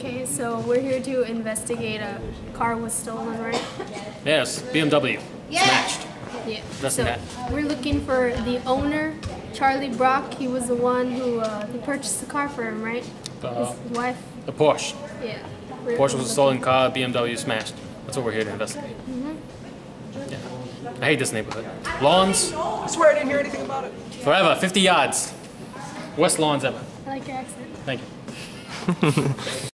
Okay, so we're here to investigate a car was stolen, right? Yes, BMW. Smashed. Yeah. That's So that. we're looking for the owner, Charlie Brock. He was the one who purchased the car for him, right? His wife. The Porsche. Yeah. Porsche was a stolen car, BMW smashed. That's what we're here to investigate. Yeah. I hate this neighborhood. Lawns, I swear I didn't hear anything about it. forever, 50 yards. Worst lawns ever. I like your accent. Thank you.